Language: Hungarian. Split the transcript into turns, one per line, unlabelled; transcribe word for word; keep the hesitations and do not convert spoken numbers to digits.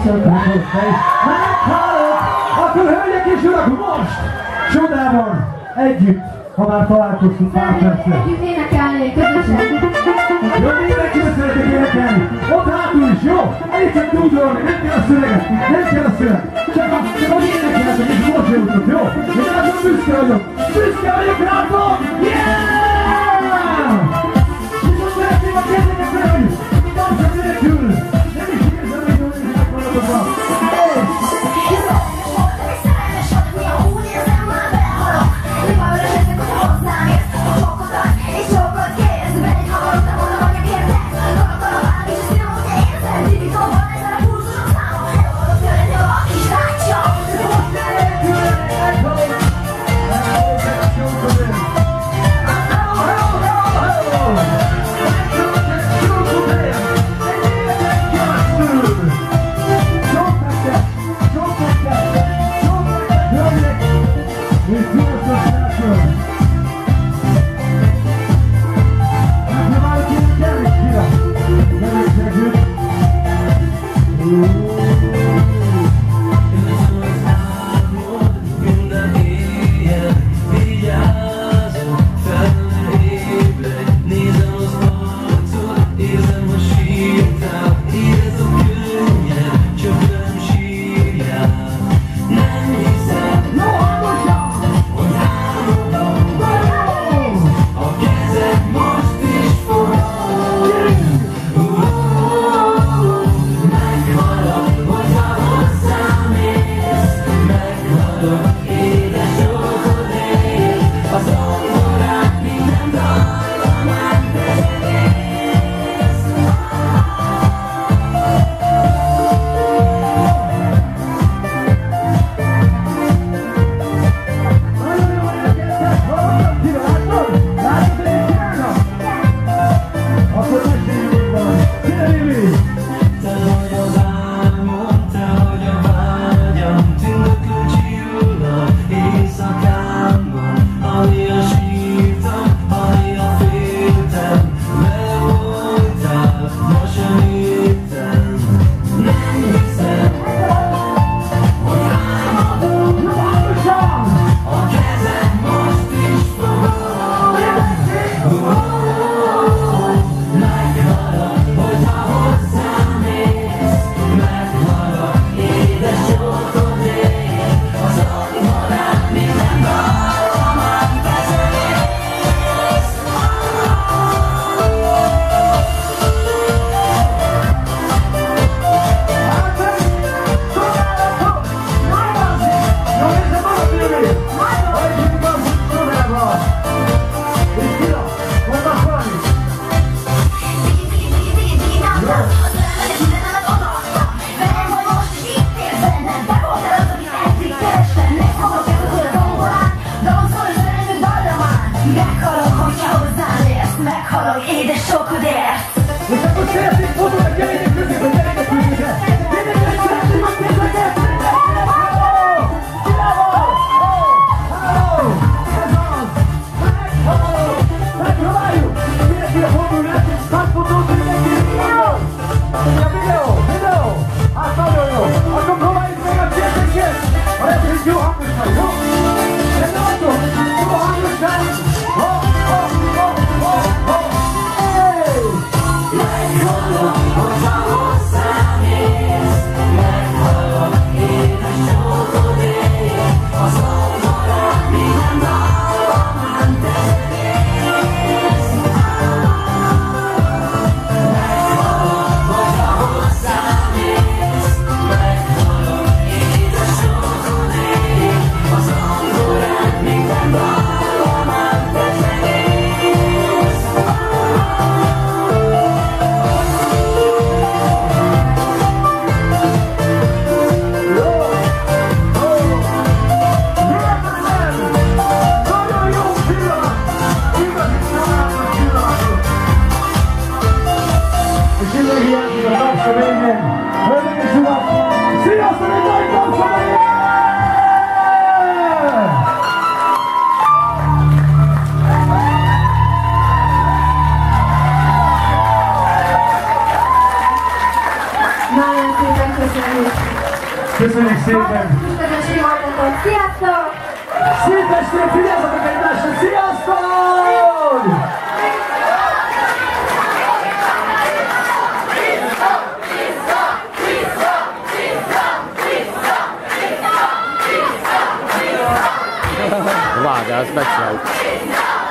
Köszöntöm hozzá is. Meghallott! Akkor hölgyek és urak, most csodában együtt, ha már találkoztunk pár percre.
Együtt énekelni, közösen.
Jó, mindenkinek szeretnék énekelni. Ott hátul is, jó? Elég csak tudolni, nem kell a szöveget, nem kell a szöveg. Csak azt, csak hogy énekeltek és mosolyogtok, jó? Én azon büszke vagyok. Büszke vagyok rátok! Yeah! És most szeretném a kezeket felvenni. Tartsak nélkül. Nem is érzem, hogy jól néznek maradokra.
Meghalok
Köszönjük szépen!
Közönség hallgatók, sziasztok!
Szép estét, figyeljetek egymásra! Sziasztok!
Várjál, ezt megcsináljuk.